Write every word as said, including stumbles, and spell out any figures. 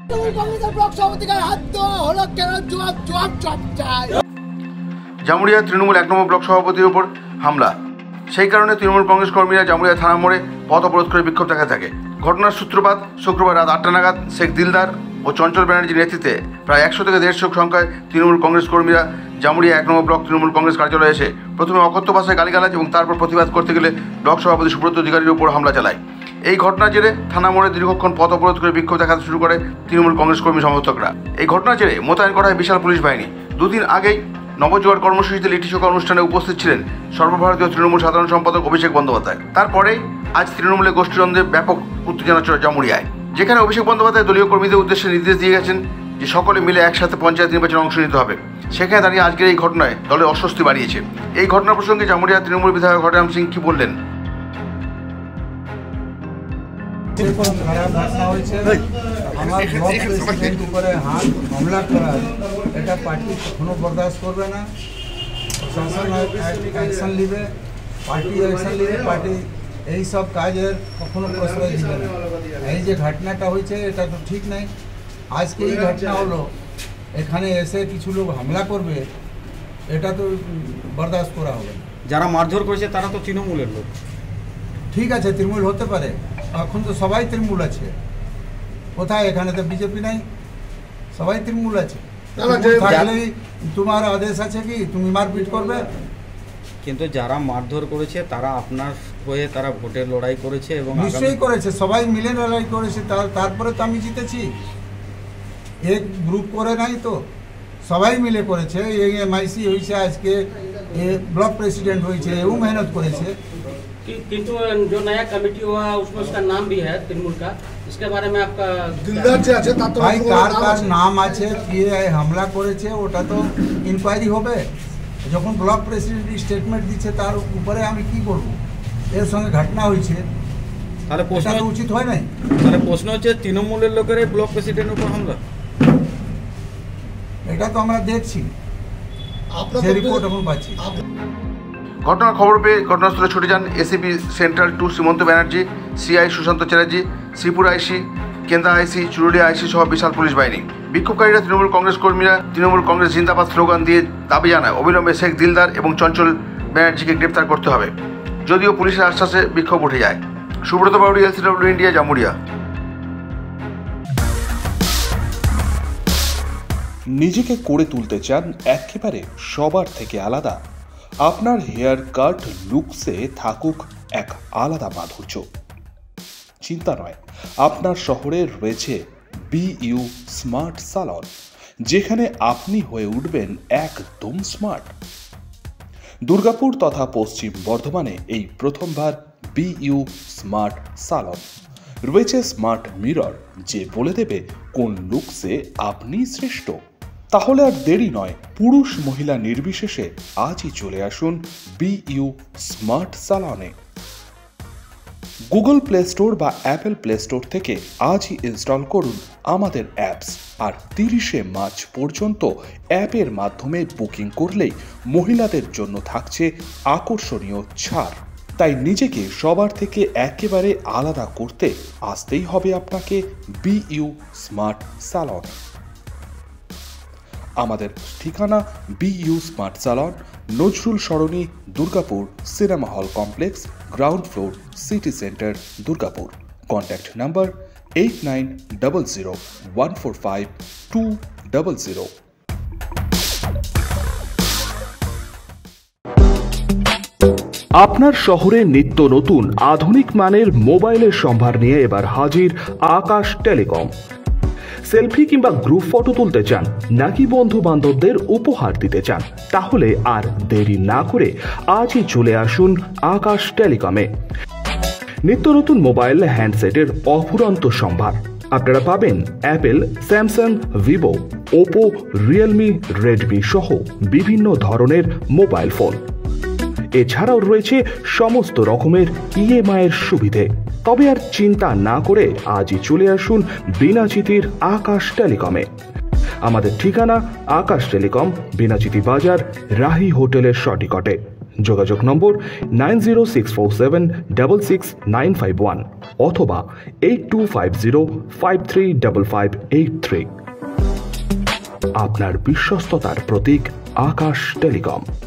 জামুরিয়া তৃণমূল এক নম্বর ব্লক সভাপতির উপর হামলা, সেই কারণে তৃণমূল কংগ্রেস কর্মীরা জামুরিয়া থানা মোড়ে পথ অবরোধ করে বিক্ষোভ দেখা থাকে। ঘটনার সূত্রপাত শুক্রবার রাত আটটা নাগাদ শেখ দিলদার ও চঞ্চল ব্যানার্জির নেতৃত্বে প্রায় একশো থেকে দেড়শো সংখ্যায় তৃণমূল কংগ্রেস কর্মীরা জামুরিয়া এক নম্বর ব্লক তৃণমূল কংগ্রেস কার্যালয়ে এসে প্রথমে অকথ্য ভাষায় গালিগালাজ এবং তারপর প্রতিবাদ করতে গেলে ব্লক সভাপতি সুব্রত অধিকারীর উপর হামলা চালায়। এই ঘটনার জেরে থানা মোড়ে দীর্ঘক্ষণ পথ অবরোধ করে বিক্ষোভ দেখাতে শুরু করে তৃণমূল কংগ্রেস কর্মী সমর্থকরা। এই ঘটনার জেরে মোতায়েন করা হয় বিশাল পুলিশ বাহিনী। দুদিন আগেই নবজোয়ার কর্মসূচিতে লিটি চোখা অনুষ্ঠানে উপস্থিত ছিলেন সর্বভারতীয় তৃণমূল সাধারণ সম্পাদক অভিষেক বন্দ্যোপাধ্যায়। তারপরে আজ তৃণমূলের গোষ্ঠীদ্বন্দ্বে ব্যাপক উত্তেজনা চলে জামুরিয়ায়, যেখানে অভিষেক বন্দ্যোপাধ্যায় দলীয় কর্মীদের উদ্দেশ্যে নির্দেশ দিয়ে গেছেন যে সকলে মিলে একসাথে পঞ্চায়েত নির্বাচনে অংশ নিতে হবে। সেখানে দাঁড়িয়ে আজকের এই ঘটনায় দলের অস্বস্তি বাড়িয়েছে। এই ঘটনা প্রসঙ্গে জামুরিয়া তৃণমূল বিধায়ক হরিরাম সিং কি বললেন? আমার ব্লক প্রেসিডেন্ট উপরে হাত হামলা করা এটা পার্টি কখনো বরদাস্ত করবে না। প্রশাসন অ্যাকশন নেবে, পার্টি অ্যাকশন নেবে, পার্টি এই সব কাজের কখনো প্রশ্রয় দিবে না। এই যে ঘটনাটা হয়েছে এটা তো ঠিক নাই। আজকে এই ঘটনা হলো, এখানে এসে কিছু লোক হামলা করবে, এটা তো বরদাস্ত করা হবে না। যারা মারধর করেছে তারা তো তৃণমূলের লোক। ঠিক আছে, তৃণমূল হতে পারে, এখন তো সবাই তৃণমূল আছে। কোথায়? এখানে তো বিজেপি নাই, সবাই তৃণমূল আছে। থাকলেই তোমার আদেশ আছে কি তুমি মারপিট করবে? কিন্তু যারা মারধর করেছে তারা আপনার হয়ে তারা ভোটের লড়াই করেছে এবং নিশ্চয়ই করেছে, সবাই মিলে লড়াই করেছে। তারপরে তো আমি জিতেছি। এক গ্রুপ করে নাই তো, সবাই মিলে করেছে। এমআইসি হয়েছে, আজকে ব্লক प्रेसिडेंट হয়েছে, এও मेहनत করেছে। किंतु जो नया कमेटी हुआ उसमें उसका नाम भी है तृणमूल का, इसके बारे में आपका दिलदार যে আছে তার তো ভাই কার কার নাম আছে, কে হামলা করেছে ওটা তো ইনকোয়ারি হবে। যখন ব্লক প্রেসিডেন্ট স্টেটমেন্ট দিচ্ছে তার উপরে আমি কি করব? এর সঙ্গে ঘটনা হয়েছে, তাহলে প্রশ্ন উচিত হয় নাই? তাহলে প্রশ্ন হচ্ছে তৃণমূলের লোকের ব্লক প্রেসিডেন্টের উপর হামলা, এটা তো আমরা দেখছি, আপনাদের রিপোর্ট এখন পাচ্ছি। ঘটনার খবর পেয়ে ঘটনাস্থলে ছুটে যান ACP central two Shrimanta Banerjee, CI Sushanta Chatterjee, Shripur IC, Kenda IC, Churulia IC সহ বিশাল পুলিশ বাহিনী। বিক্ষোভকারীরা তৃণমূল কংগ্রেস কর্মীরা তৃণমূল কংগ্রেস জিন্দাবাদ স্লোগান দিয়ে দাবি জানায় অবিলম্বে শেখ দিলদার এবং চঞ্চল ব্যানার্জিকে গ্রেপ্তার করতে হবে। যদিও পুলিশের আশ্বাসে বিক্ষোভ উঠে যায়। Subrata Bauri, LCW India, Jamuria. নিজেকে করে তুলতে চান একেবারে সবার থেকে আলাদা? আপনার হেয়ার কাট লুকসে থাকুক এক আলাদা মাধুর্য? চিন্তা নয়, আপনার শহরে রয়েছে বিইউ স্মার্ট সালন, যেখানে আপনি হয়ে উঠবেন একদম স্মার্ট। দুর্গাপুর তথা পশ্চিম বর্ধমানে এই প্রথমবার বিইউ স্মার্ট সালন। রয়েছে স্মার্ট মিরর, যে বলে দেবে কোন লুকসে আপনি শ্রেষ্ঠ। তাহলে আর দেরি নয়, পুরুষ মহিলা নির্বিশেষে আজই চলে আসুন বিইউ স্মার্ট সালনে। গুগল প্লে স্টোর বা অ্যাপেল প্লে স্টোর থেকে আজই ইনস্টল করুন আমাদের অ্যাপস। আর তিরিশে মার্চ পর্যন্ত অ্যাপের মাধ্যমে বুকিং করলেই মহিলাদের জন্য থাকছে আকর্ষণীয় ছাড়। তাই নিজেকে সবার থেকে একেবারে আলাদা করতে আসতেই হবে আপনাকে বিইউ স্মার্ট সালন। আমাদের ঠিকানা B U smart salon, Nazrul Sarani, Durgapur, cinema hall complex, ground floor, city centre, Durgapur. Contact number eight nine double zero one four five two double zero. আপনার শহরে নিত্য নতুন আধুনিক মানের মোবাইলের সম্ভার নিয়ে এবার হাজির আকাশ টেলিকম। সেলফি কিংবা গ্রুপ ফটো তুলতে চান নাকি বন্ধু বান্ধবদের উপহার দিতে চান? তাহলে আর দেরি না করে আজই চলে আসুন আকাশ টেলিকমে। নিত্য নতুন মোবাইল হ্যান্ডসেটের অফুরন্ত সম্ভার আপনারা পাবেন Apple, Samsung, Vivo, Oppo, Realme, Redmi সহ বিভিন্ন ধরনের মোবাইল ফোন। এছাড়াও রয়েছে সমস্ত রকমের ইএমআই এর সুবিধে। তবে আর চিন্তা না করে আজই চলে আসুন বিনাচিতির আকাশ টেলিকমে। আমাদের ঠিকানা আকাশ টেলিকম, বিনাচিতি বাজার, রাহি হোটেলের সটিকটে। যোগাযোগ নম্বর nine zero six four seven double six nine five one অথবা eight two five zero five three double five eight three. আপনার বিশ্বস্ততার প্রতীক আকাশ টেলিকম।